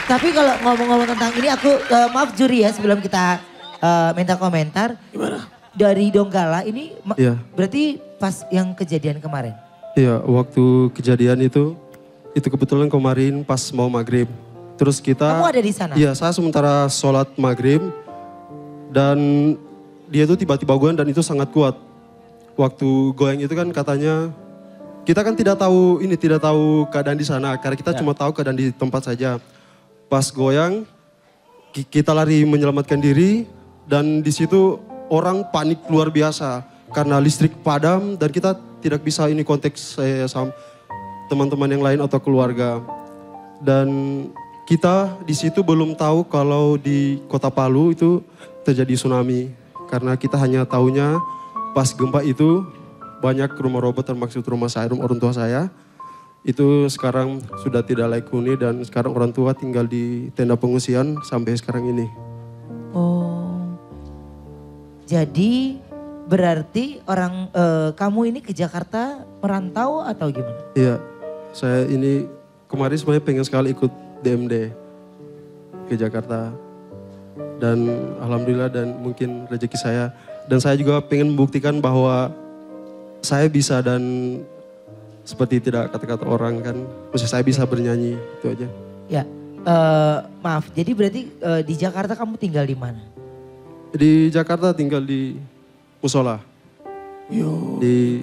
Tapi kalau ngomong-ngomong tentang ini aku maaf juri ya sebelum kita minta komentar. Gimana? Dari Donggala ini Iya. berarti pas yang kejadian kemarin? Iya, waktu kejadian itu kebetulan kemarin pas mau maghrib. Terus kita... Kamu ada di sana? Iya, saya sementara sholat maghrib dan dia tuh tiba-tiba goyang dan itu sangat kuat. Waktu goyang itu kan katanya, kita kan tidak tahu keadaan di sana karena kita cuma tahu keadaan di tempat saja. Pas goyang, kita lari menyelamatkan diri dan di situ orang panik luar biasa karena listrik padam dan kita tidak bisa ini konteks sama teman-teman yang lain atau keluarga. Dan kita di situ belum tahu kalau di Kota Palu itu terjadi tsunami karena kita hanya tahunya pas gempa itu banyak rumah roboh termasuk rumah saya, rumah orang tua saya. Itu sekarang sudah tidak layak huni dan sekarang orang tua tinggal di tenda pengungsian sampai sekarang ini. Oh, jadi berarti kamu ini ke Jakarta merantau atau gimana? Iya, saya ini kemarin sebenarnya pengen sekali ikut DMD ke Jakarta. Dan alhamdulillah dan mungkin rezeki saya. Dan saya juga pengen membuktikan bahwa saya bisa dan seperti tidak kata-kata orang kan. Maksudnya saya bisa bernyanyi, itu aja. Ya, maaf. Jadi berarti di Jakarta kamu tinggal di mana? Di Jakarta tinggal di musola. Yo.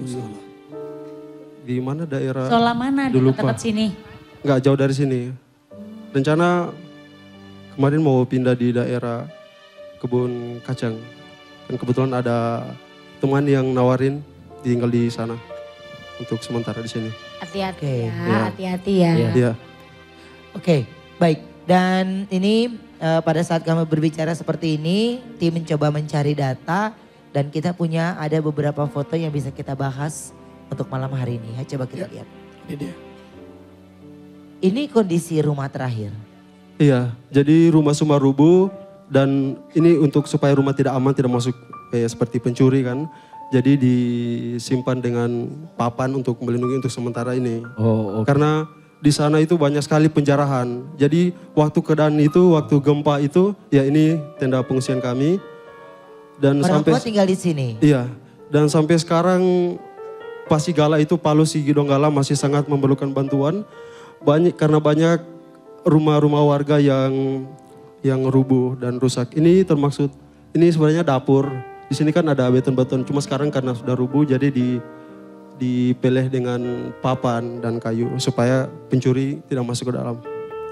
Di mana daerah? Sola mana dekat-dekat sini? Nggak jauh dari sini. Rencana kemarin mau pindah di daerah kebun kacang. Dan kebetulan ada teman yang nawarin tinggal di sana untuk sementara di sini. Hati-hati Oke. ya, Ya. hati-hati ya. Iya. Iya. Oke, baik. Dan ini pada saat kami berbicara seperti ini, tim mencoba mencari data dan kita punya ada beberapa foto yang bisa kita bahas untuk malam hari ini. Ya, coba kita lihat. Ini dia. Ini kondisi rumah terakhir. Iya, jadi rumah semua rubuh dan ini untuk supaya rumah tidak aman, tidak masuk seperti pencuri kan. Jadi disimpan dengan papan untuk melindungi untuk sementara ini. Oh, oke. Karena di sana itu banyak sekali penjarahan. Jadi waktu keadaan itu, waktu gempa itu, ya ini tenda pengungsian kami. Dan Orang sampai tua tinggal di sini. Iya, dan sampai sekarang Pasigala itu Palu Sigi Donggala masih sangat memerlukan bantuan. Karena banyak rumah-rumah warga yang rubuh dan rusak. Ini termaksud, ini sebenarnya dapur. Di sini kan ada beton-beton, cuma sekarang karena sudah rubuh jadi dipeleh dengan papan dan kayu supaya pencuri tidak masuk ke dalam.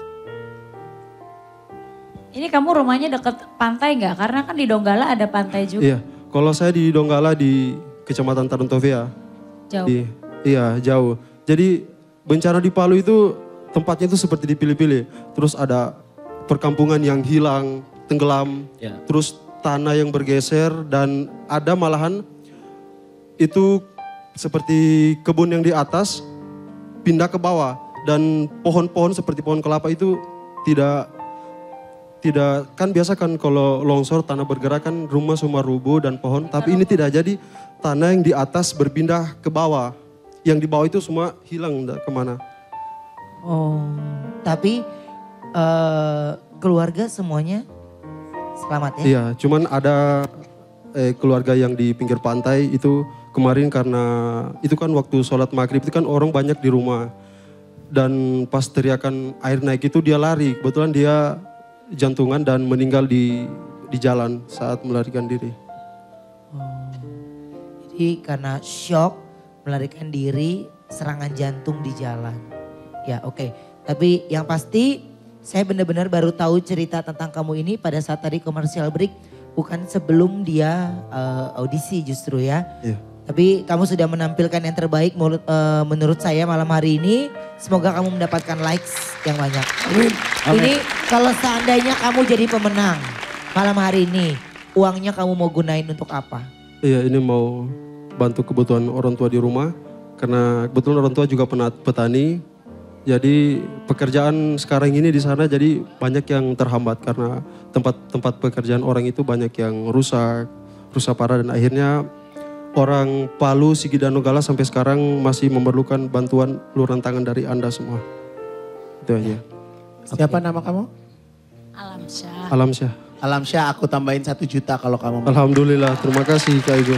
Ini kamu rumahnya dekat pantai nggak? Karena kan di Donggala ada pantai juga. Iya, kalau saya di Donggala di Kecamatan Taruntovia. Jauh. Iya, jauh. Jadi bencana di Palu itu tempatnya itu seperti dipilih-pilih. Terus ada perkampungan yang hilang, tenggelam. Ya. Terus tanah yang bergeser dan ada malahan itu seperti kebun yang di atas pindah ke bawah. Dan pohon-pohon seperti pohon kelapa itu tidak kan biasa kan kalau longsor tanah bergerak kan rumah semua rubuh dan pohon. Tapi ini tidak, jadi tanah yang di atas berpindah ke bawah. Yang di bawah itu semua hilang kemana. Oh, tapi keluarga semuanya selamat ya? Iya, cuman ada keluarga yang di pinggir pantai itu kemarin karena itu kan waktu sholat maghrib itu kan orang banyak di rumah. Dan pas teriakan air naik itu dia lari, kebetulan dia jantungan dan meninggal di jalan saat melarikan diri. Oh, jadi karena shock melarikan diri, serangan jantung di jalan. Ya oke, tapi yang pasti saya benar-benar baru tahu cerita tentang kamu ini pada saat tadi commercial break. Bukan sebelum dia audisi justru ya. Iya. Tapi kamu sudah menampilkan yang terbaik menurut saya malam hari ini. Semoga kamu mendapatkan likes yang banyak. Amin. Ini kalau seandainya kamu jadi pemenang malam hari ini, uangnya kamu mau gunain untuk apa? Iya, ini mau bantu kebutuhan orang tua di rumah. Karena kebetulan orang tua juga petani. Jadi pekerjaan sekarang ini di sana jadi banyak yang terhambat karena tempat pekerjaan orang itu banyak yang rusak parah dan akhirnya orang Palu, Sigi dan Donggala sampai sekarang masih memerlukan bantuan uluran tangan dari Anda semua. Itu aja. Siapa nama kamu? Alamsyah. Alamsyah. Alamsyah aku tambahin 1 juta kalau kamu mau. Alhamdulillah, terima kasih Kak Igun.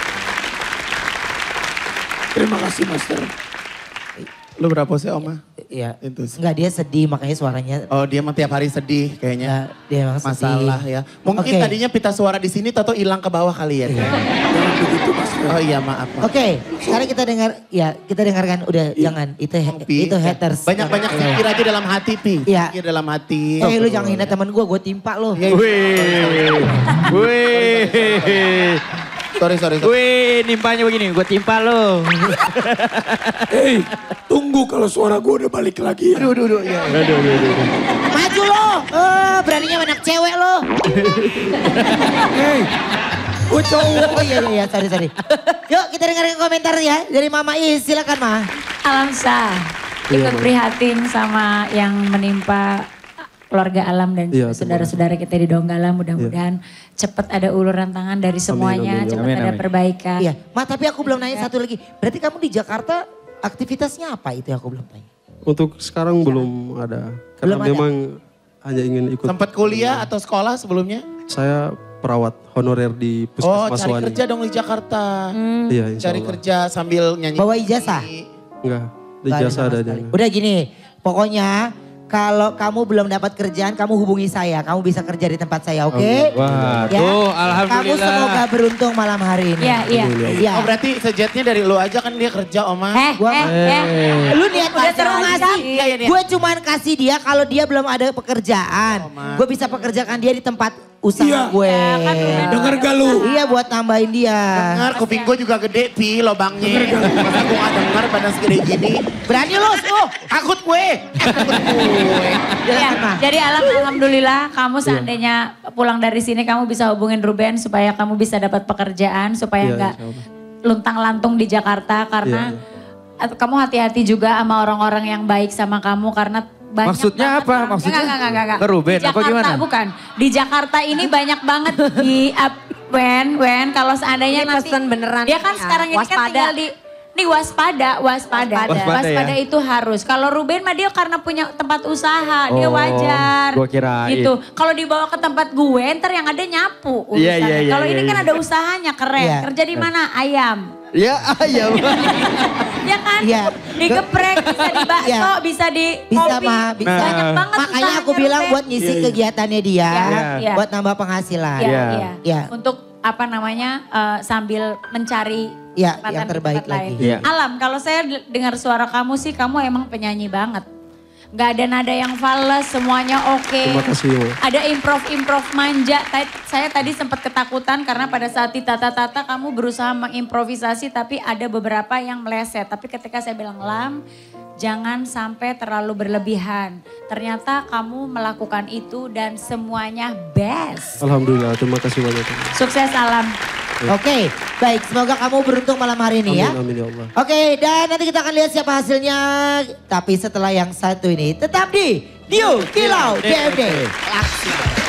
Terima kasih Master. Lu berapa sih Oma? Iya. Itu. Enggak, dia sedih makanya suaranya. Oh dia mah tiap hari sedih kayaknya. Ya, dia emang sedih. Masalah ya. Mungkin Oke. tadinya pita suara di sini atau hilang ke bawah kali ya. Begitu Master. Oh iya maaf. Oke, sekarang kita dengarkan udah jangan itu haters. Banyak-banyak pikir aja dalam hati Pi. Iya. Pikir dalam hati. Lu jangan hina temen gue timpa lo. Iya, Wih. Sorry. Wih, nimpanya begini, gue timpa lo. Hei, tunggu kalau suara gue udah balik lagi ya. Aduh, iya. Maju lo, beraninya anak cewek lo. Hei, gue cowok. Oh iya, sorry. Yuk kita dengarkan komentar ya dari Mama Is, silakan Ma. Alamsyah. Ikut prihatin sama yang menimpa keluarga Alam dan Iya, saudara-saudara kita di Donggala. Mudah-mudahan cepat ada uluran tangan dari semuanya, amin. cepat Amin, ada amin. perbaikan. Iya, Ma tapi aku belum nanya satu lagi. Berarti kamu di Jakarta aktivitasnya apa itu yang aku belum tanya? Untuk sekarang belum ada. Karena Belum ada? memang hanya ingin ikut. Sempat kuliah atau sekolah sebelumnya? Saya perawat honorer di Oh Puskesmas cari Wani. kerja dong di Jakarta. Iya, insya Cari Allah. kerja sambil nyanyi. Bawa ijazah? Enggak, di Nggak jasa sama ada sekali. aja. Udah gini, pokoknya kalau kamu belum dapat kerjaan, kamu hubungi saya. Kamu bisa kerja di tempat saya, oke? Wah, Ya. tuh alhamdulillah. Kamu semoga beruntung malam hari ini. Iya. Iya. Oh berarti sejetnya dari lu aja kan dia kerja Oma. Lu niat Udah banget mau ngasih. Iya, iya. Gue cuman kasih dia kalau dia belum ada pekerjaan. Gue bisa pekerjakan dia di tempat usaha Iya. gue. Denger gak lu? Iya buat tambahin dia. Dengar kuping gue juga gede Pi lobangnya. Masa gue gak denger pada segede gini. Berani lu, Takut gue. Ya, jadi alhamdulillah kamu seandainya pulang dari sini kamu bisa hubungin Ruben supaya kamu bisa dapat pekerjaan supaya Iya, nggak insya Allah. luntang-lantung di Jakarta karena kamu hati-hati juga sama orang-orang yang baik sama kamu karena banyak Maksudnya banget apa? orang- Maksudnya Enggak. ke Ruben, Di apa Jakarta, gimana? Bukan. Di Jakarta ini banyak banget di Wen kalau seandainya Ini nanti pesan beneran dia kan ya. sekarang ini kan Waspada. tinggal di waspada. Waspada ya. Itu harus. Kalau Ruben mah dia karena punya tempat usaha, dia Oh, wajar. gua kirain. Gitu. Kalau dibawa ke tempat gue, ntar yang ada nyapu Iya, urusannya. iya, Kalau iya, ini iya. kan ada usahanya keren. Iya. Kerja di mana? Ayam. Ya, ayam. Ya kan? Iya. Digeprek, bisa di bakso, Iya. bisa di Bisa, kopi. Ma, bisa. Banyak banget Makanya aku usahanya, bilang Ruben. buat ngisi kegiatannya dia. Iya. Buat nambah penghasilan. Iya, Iya. iya. Iya. Untuk apa namanya sambil mencari Iya, kesempatan yang di terbaik tempat lain. lagi. Iya. Alam, kalau saya dengar suara kamu sih kamu emang penyanyi banget. Gak ada nada yang fals, semuanya oke. Terima kasih, Ma. Ada improv manja. Saya tadi sempat ketakutan karena pada saat di tata-tata kamu berusaha mengimprovisasi tapi ada beberapa yang meleset. Tapi ketika saya bilang Lam, jangan sampai terlalu berlebihan. Ternyata kamu melakukan itu dan semuanya best. Alhamdulillah, terima kasih banyak. Sukses Alam. Oke, baik. Semoga kamu beruntung malam hari ini ya. Amin ya Allah. Oke, dan nanti kita akan lihat siapa hasilnya. Tapi setelah yang satu ini, tetap di New Kilau DMD. Laksi.